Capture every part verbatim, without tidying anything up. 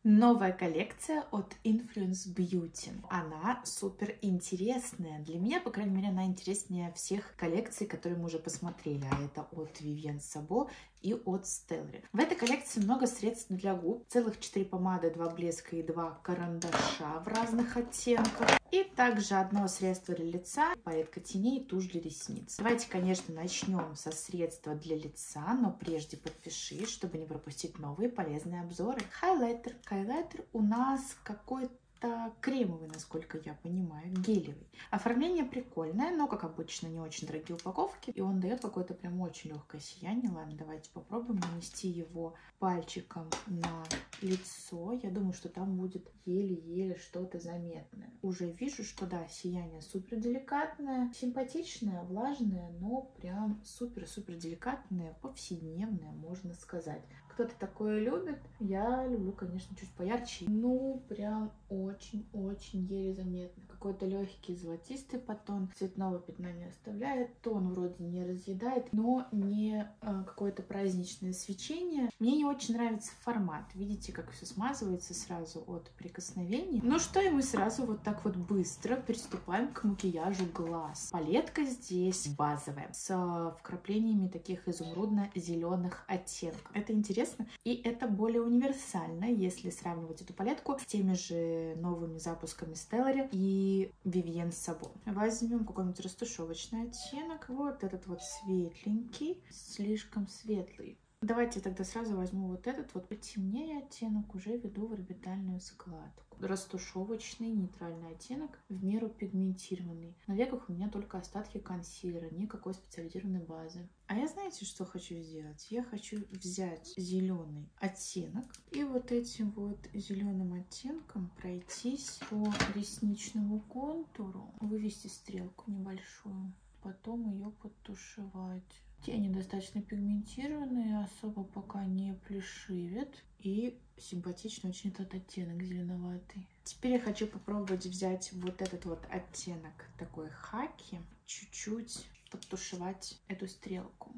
Новая коллекция от Influence Beauty. Она супер интересная. Для меня, по крайней мере, она интереснее всех коллекций, которые мы уже посмотрели. А это от Vivienne Sabo и от Stellary. В этой коллекции много средств для губ. Целых четыре помады, два блеска и два карандаша в разных оттенках. И также одно средство для лица, палетка теней и тушь для ресниц. Давайте, конечно, начнем со средства для лица, но прежде подпишись, чтобы не пропустить новые полезные обзоры. Хайлайтер. Хайлайтер у нас какой-то кремовый, насколько я понимаю, гелевый. Оформление прикольное, но, как обычно, не очень дорогие упаковки. И он дает какое-то прям очень легкое сияние. Ладно, давайте попробуем нанести его пальчиком на лицо. Я думаю, что там будет еле-еле что-то заметное. Уже вижу, что да, сияние супер деликатное, симпатичное, влажное, но прям супер-супер деликатное, повседневное, можно сказать. Кто-то такое любит. Я люблю, конечно, чуть поярче. Ну, прям очень-очень еле заметно. Какой-то легкий золотистый подтон. Цветного пятна не оставляет. Тон вроде не разъедает, но не э, какое-то праздничное свечение. Мне не очень нравится формат. Видите, как все смазывается сразу от прикосновений. Ну что, и мы сразу вот так вот быстро приступаем к макияжу глаз. Палетка здесь базовая, с вкраплениями таких изумрудно-зеленых оттенков. Это интересно. И это более универсально, если сравнивать эту палетку с теми же новыми запусками Stellary и Vivienne Sabo. Возьмем какой-нибудь растушевочный оттенок. Вот этот вот светленький, слишком светлый. Давайте тогда сразу возьму вот этот вот потемнее оттенок, уже веду в орбитальную складку. Растушевочный нейтральный оттенок, в меру пигментированный. На веках у меня только остатки консилера, никакой специализированной базы. А я знаете, что хочу сделать? Я хочу взять зеленый оттенок и вот этим вот зеленым оттенком пройтись по ресничному контуру, вывести стрелку небольшую, потом ее подтушевать. Тени достаточно пигментированные, особо пока не плешивят. И симпатичный очень этот оттенок зеленоватый. Теперь я хочу попробовать взять вот этот вот оттенок такой хаки, чуть-чуть подтушевать эту стрелку.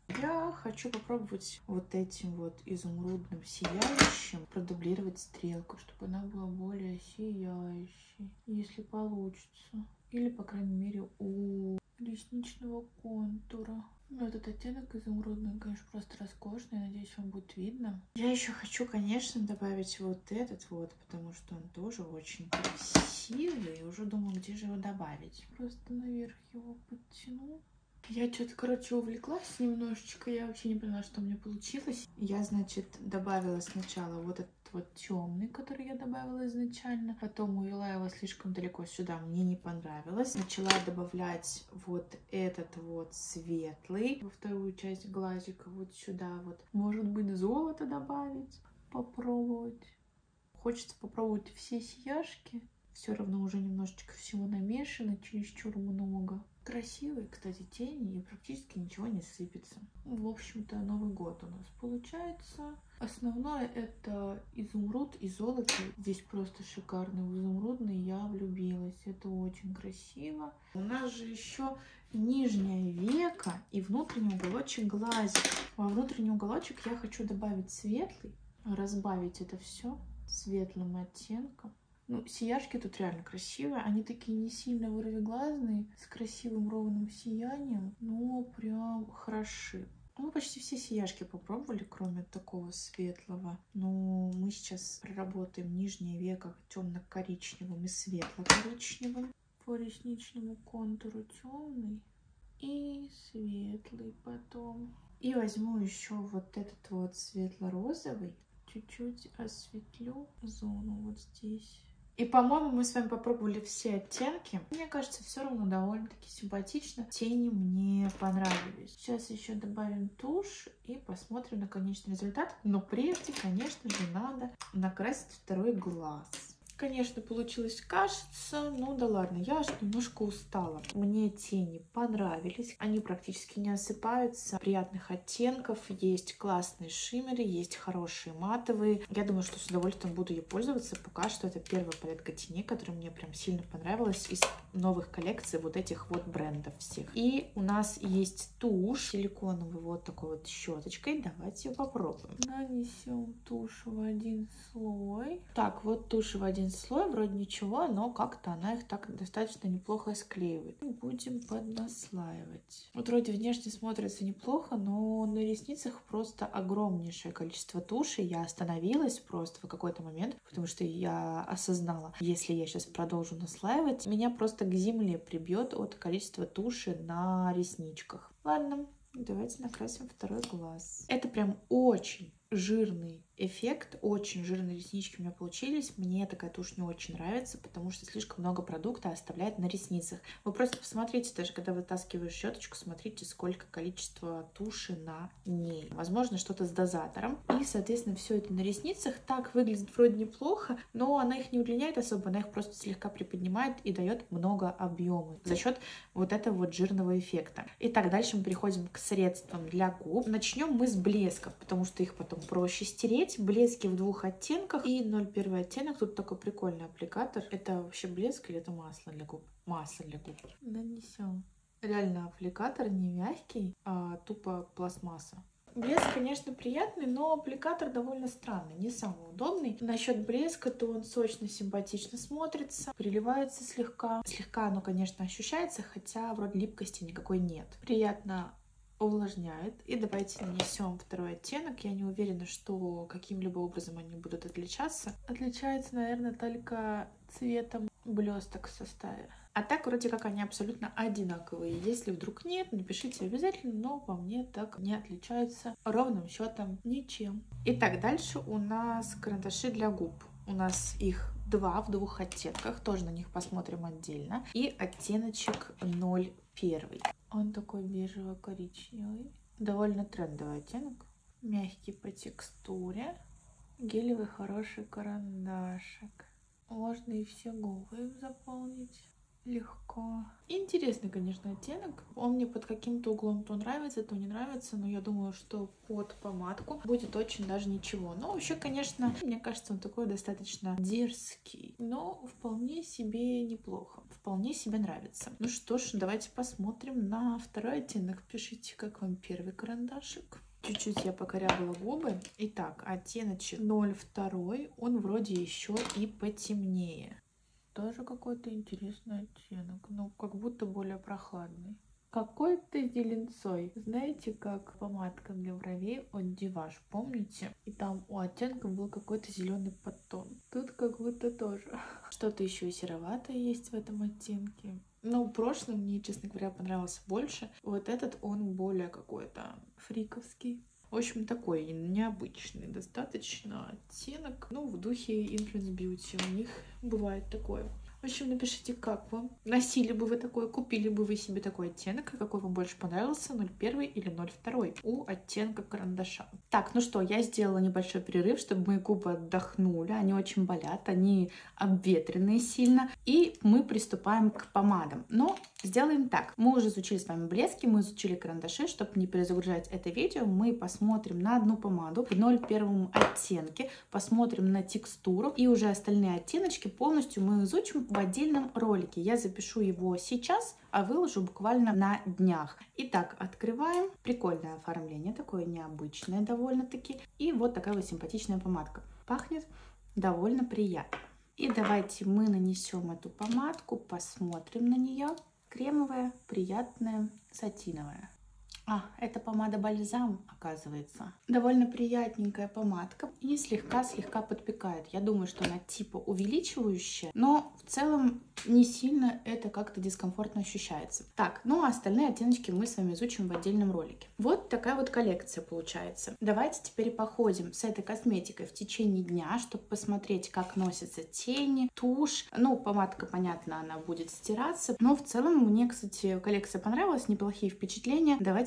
Я хочу попробовать вот этим вот изумрудным сияющим продублировать стрелку, чтобы она была более сияющей, если получится. Или, по крайней мере, у ресничного контура. Ну, этот оттенок изумрудный, конечно, просто роскошный. Надеюсь, вам будет видно. Я еще хочу, конечно, добавить вот этот вот, потому что он тоже очень красивый. Уже думаю, где же его добавить. Просто наверх его подтяну. Я что-то, короче, увлеклась немножечко. Я вообще не поняла, что у меня получилось. Я, значит, добавила сначала вот этот вот темный, который я добавила изначально. Потом увела его слишком далеко сюда. Мне не понравилось. Начала добавлять вот этот вот светлый во вторую часть глазика. Вот сюда вот. Может быть, золото добавить. Попробовать. Хочется попробовать все сияшки. Все равно уже немножечко всего намешано. Чересчур много. Красивые, кстати, тени, и практически ничего не сыпется. В общем-то, Новый год у нас получается. Основное это изумруд и золото. Здесь просто шикарный изумрудный. Я влюбилась. Это очень красиво. У нас же еще нижнее веко и внутренний уголочек глазика. Во внутренний уголочек я хочу добавить светлый, разбавить это все светлым оттенком. Ну, сияшки тут реально красивые. Они такие не сильно вырвиглазные, с красивым ровным сиянием, но прям хороши. Мы почти все сияшки попробовали, кроме такого светлого. Но мы сейчас проработаем нижнее веко темно-коричневым и светло-коричневым. По ресничному контуру темный и светлый потом. И возьму еще вот этот вот светло-розовый. Чуть-чуть осветлю зону вот здесь. И, по-моему, мы с вами попробовали все оттенки. Мне кажется, все равно довольно-таки симпатично. Тени мне понравились. Сейчас еще добавим тушь и посмотрим на конечный результат. Но прежде, конечно же, надо накрасить второй глаз. Конечно, получилось кашица, ну да ладно, я аж немножко устала. Мне тени понравились, они практически не осыпаются, приятных оттенков, есть классные шиммеры, есть хорошие матовые. Я думаю, что с удовольствием буду ей пользоваться. Пока что это первая палетка теней, которая мне прям сильно понравилась из новых коллекций вот этих вот брендов всех. И у нас есть тушь силиконовый вот такой вот щеточкой. Давайте ее попробуем. Нанесем тушь в один слой. Так, вот тушь в один слой, вроде ничего, но как-то она их так достаточно неплохо склеивает. Будем поднаслаивать. Вот вроде внешне смотрится неплохо, но на ресницах просто огромнейшее количество туши. Я остановилась просто в какой-то момент, потому что я осознала, если я сейчас продолжу наслаивать, меня просто к земле прибьет от количества туши на ресничках. Ладно, давайте накрасим второй глаз. Это прям очень жирный эффект, очень жирные реснички у меня получились. Мне такая тушь не очень нравится, потому что слишком много продукта оставляет на ресницах. Вы просто посмотрите, даже когда вытаскиваешь щеточку, смотрите, сколько количества туши на ней. Возможно, что-то с дозатором. И, соответственно, все это на ресницах так выглядит вроде неплохо, но она их не удлиняет особо, она их просто слегка приподнимает и дает много объема за счет вот этого вот жирного эффекта. Итак, дальше мы переходим к средствам для губ. Начнем мы с блесков, потому что их потом проще стереть. Блески в двух оттенках и ноль один оттенок. Тут такой прикольный аппликатор. Это вообще блеск или это масло для губ? Масло для губ. Нанесем. Реально аппликатор не мягкий, а тупо пластмасса. Блеск, конечно, приятный, но аппликатор довольно странный, не самый удобный. Насчет блеска, то он сочно, симпатично смотрится, приливается слегка. Слегка оно, конечно, ощущается, хотя вроде липкости никакой нет. Приятно увлажняет. И давайте нанесем второй оттенок. Я не уверена, что каким-либо образом они будут отличаться. Отличается, наверное, только цветом блесток в составе. А так, вроде как они абсолютно одинаковые. Если вдруг нет, напишите обязательно, но по мне так не отличаются ровным счетом ничем. Итак, дальше у нас карандаши для губ. У нас их два в двух оттенках, тоже на них посмотрим отдельно. И оттеночек ноль один. Он такой бежево-коричневый. Довольно трендовый оттенок. Мягкий по текстуре. Гелевый хороший карандашик. Можно и все губы им заполнить. Легко. Интересный, конечно, оттенок. Он мне под каким-то углом то нравится, то не нравится, но я думаю, что под помадку будет очень даже ничего. Но вообще, конечно, мне кажется, он такой достаточно дерзкий, но вполне себе неплохо. Вполне себе нравится. Ну что ж, давайте посмотрим на второй оттенок. Пишите, как вам первый карандашик. Чуть-чуть я покорябала губы. Итак, оттеночек ноль два, он вроде еще и потемнее. Тоже какой-то интересный оттенок, но как будто более прохладный. Какой-то зеленцой. Знаете, как помадка для бровей от Divash, помните? И там у оттенка был какой-то зеленый подтон. Тут как будто тоже. Что-то еще и сероватое есть в этом оттенке. Но прошлый мне, честно говоря, понравился больше. Вот этот, он более какой-то фриковский. В общем, такой необычный достаточно оттенок. Ну, в духе Influence Beauty у них бывает такое. В общем, напишите, как вам. Носили бы вы такой, купили бы вы себе такой оттенок, и какой вам больше понравился, ноль один или ноль два у оттенка карандаша. Так, ну что, я сделала небольшой перерыв, чтобы мои губы отдохнули. Они очень болят, они обветренные сильно. И мы приступаем к помадам. Но сделаем так. Мы уже изучили с вами блески, мы изучили карандаши. Чтобы не перезагружать это видео, мы посмотрим на одну помаду в ноль один оттенке, посмотрим на текстуру, и уже остальные оттеночки полностью мы изучим в отдельном ролике. Я запишу его сейчас, а выложу буквально на днях. Итак, открываем. Прикольное оформление, такое необычное довольно-таки. И вот такая вот симпатичная помадка. Пахнет довольно приятно. И давайте мы нанесем эту помадку, посмотрим на нее. Кремовая, приятная, сатиновая. А, это помада бальзам, оказывается. Довольно приятненькая помадка и слегка-слегка подпекает. Я думаю, что она типа увеличивающая, но в целом не сильно это как-то дискомфортно ощущается. Так, ну а остальные оттеночки мы с вами изучим в отдельном ролике. Вот такая вот коллекция получается. Давайте теперь походим с этой косметикой в течение дня, чтобы посмотреть, как носятся тени, тушь. Ну, помадка, понятно, она будет стираться. Но в целом мне, кстати, коллекция понравилась, неплохие впечатления. Давайте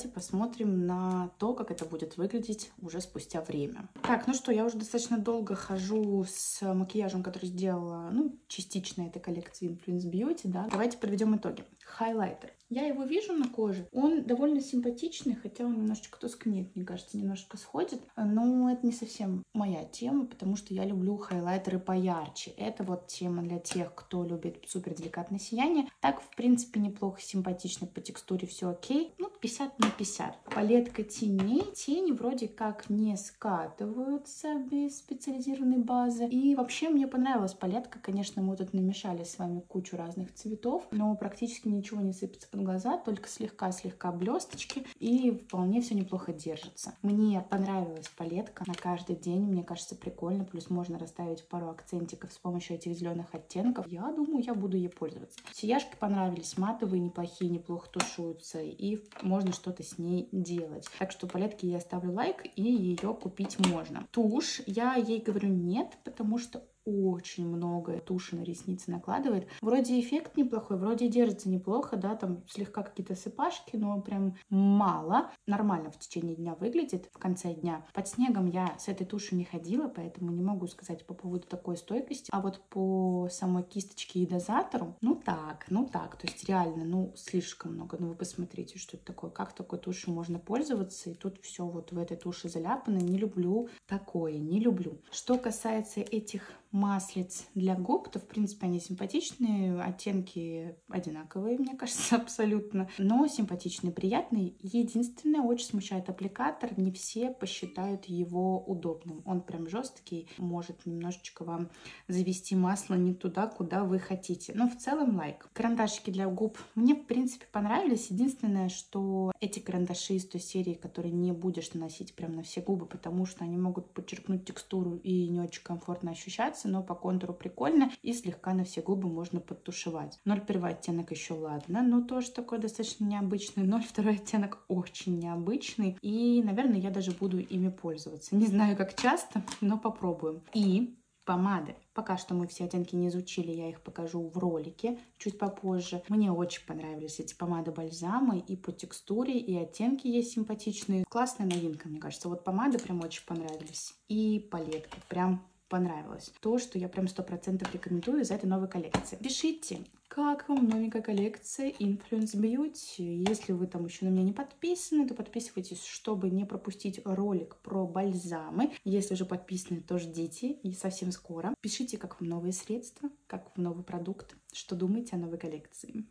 давайте посмотрим на то, как это будет выглядеть уже спустя время. Так, ну что, я уже достаточно долго хожу с макияжем, который сделала, ну, частично этой коллекции Influence Beauty, да. Давайте подведем итоги. Хайлайтер. Я его вижу на коже. Он довольно симпатичный, хотя он немножечко тускнеет, мне кажется, немножко сходит. Но это не совсем моя тема, потому что я люблю хайлайтеры поярче. Это вот тема для тех, кто любит супер деликатное сияние. Так, в принципе, неплохо, симпатично, по текстуре все окей. Ну, пятьдесят на пятьдесят. Палетка теней. Тени вроде как не скатываются без специализированной базы. И вообще мне понравилась палетка. Конечно, мы тут намешали с вами кучу разных цветов, но практически ничего не сыпется под глаза, только слегка-слегка блесточки, и вполне все неплохо держится. Мне понравилась палетка на каждый день, мне кажется, прикольно, плюс можно расставить пару акцентиков с помощью этих зеленых оттенков. Я думаю, я буду ей пользоваться. Сияшки понравились, матовые, неплохие, неплохо тушуются, и можно что-то с ней делать. Так что палетке я ставлю лайк, и ее купить можно. Тушь, я ей говорю нет, потому что очень много туши на ресницы накладывает. Вроде эффект неплохой, вроде держится неплохо, да, там слегка какие-то сыпашки, но прям мало. Нормально в течение дня выглядит, в конце дня. Под снегом я с этой тушью не ходила, поэтому не могу сказать по поводу такой стойкости. А вот по самой кисточке и дозатору, ну так, ну так, то есть реально, ну слишком много. Ну вы посмотрите, что это такое, как такой тушью можно пользоваться, и тут все вот в этой туши заляпано. Не люблю такое, не люблю. Что касается этих маслиц для губ, то, в принципе, они симпатичные, оттенки одинаковые, мне кажется, абсолютно, но симпатичные, приятные. Единственное, очень смущает аппликатор, не все посчитают его удобным. Он прям жесткий, может немножечко вам завести масло не туда, куда вы хотите. Но в целом лайк. Карандашики для губ мне, в принципе, понравились. Единственное, что эти карандаши из той серии, которые не будешь наносить прям на все губы, потому что они могут подчеркнуть текстуру и не очень комфортно ощущаться, но по контуру прикольно, и слегка на все губы можно подтушевать. ноль первый оттенок еще ладно, но тоже такой достаточно необычный. ноль второй оттенок очень необычный, и, наверное, я даже буду ими пользоваться. Не знаю, как часто, но попробуем. И помады. Пока что мы все оттенки не изучили, я их покажу в ролике чуть попозже. Мне очень понравились эти помады-бальзамы и по текстуре, и оттенки есть симпатичные. Классная новинка, мне кажется. Вот помады прям очень понравились. И палетка прям понравилось. То, что я прям сто процентов рекомендую из этой новой коллекции. Пишите, как вам новенькая коллекция Influence Beauty. Если вы там еще на меня не подписаны, то подписывайтесь, чтобы не пропустить ролик про бальзамы. Если уже подписаны, то ждите, и совсем скоро. Пишите, как вам новые средства, как вам новый продукт, что думаете о новой коллекции.